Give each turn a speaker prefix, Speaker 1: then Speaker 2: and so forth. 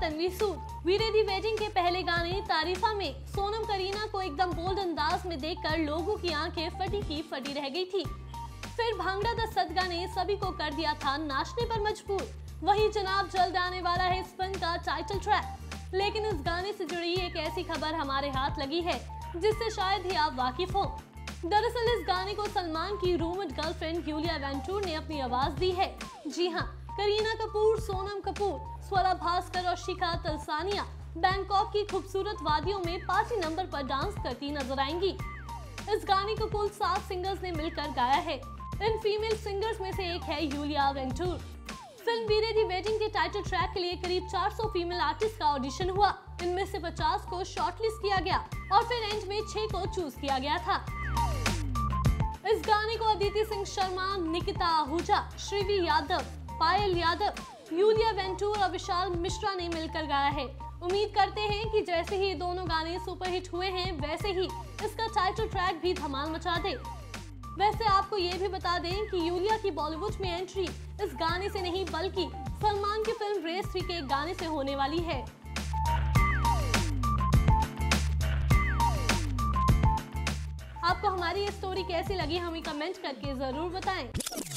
Speaker 1: Tanvi Sood. Veere Di wedding के पहले गाने तारीफा में सोनम करीना को एकदम बोल्ड अंदाज में देखकर लोगों की आंखें फटी की फटी रह गई थी। फिर भांगड़ा द सदगा ने सभी को कर दिया था नाचने पर मजबूर। वहीं जनाब जल्द आने वाला है इस फिल्म का टाइटल ट्रैक। लेकिन इस गाने से जुड़ी एक ऐसी खबर हमारे हाथ लगी है जिससे शायद ही आप वाकिफ हो। दरअसल इस गाने को सलमान की रूममेट गर्लफ्रेंड यूलिया वेंटूर ने अपनी आवाज दी है। जी हाँ, करीना कपूर, सोनम कपूर, स्वरा भास्कर और शिखा तलसानिया बैंकॉक की खूबसूरत वादियों में पार्टी नंबर पर डांस करती नजर आएंगी। इस गाने को कुल 7 सिंगर्स ने मिलकर गाया है। इन फीमेल सिंगर्स में से एक है यूलिया वेंटूर। फिल्म वी रेडी वेडिंग के टाइटल ट्रैक के लिए करीब 400 फीमेल आर्टिस्ट का ऑडिशन हुआ। इनमें से 50 को शॉर्टलिस्ट किया गया और फिर एंड में 6 को चूज किया गया था। इस गाने को अदिति सिंह शर्मा, निकिता आहूजा, श्रीवी यादव, पायल यादव, यूलिया वेंटूर और विशाल मिश्रा ने मिलकर गाया है। उम्मीद करते हैं कि जैसे ही दोनों गाने सुपरहिट हुए हैं वैसे ही इसका टाइटल ट्रैक भी धमाल मचा दे। वैसे आपको ये भी बता दें कि यूलिया की बॉलीवुड में एंट्री इस गाने से नहीं बल्कि सलमान की फिल्म रेस 3 के एक गाने से होने वाली है। आपको हमारी ये स्टोरी कैसी लगी हमें कमेंट करके जरूर बताएं।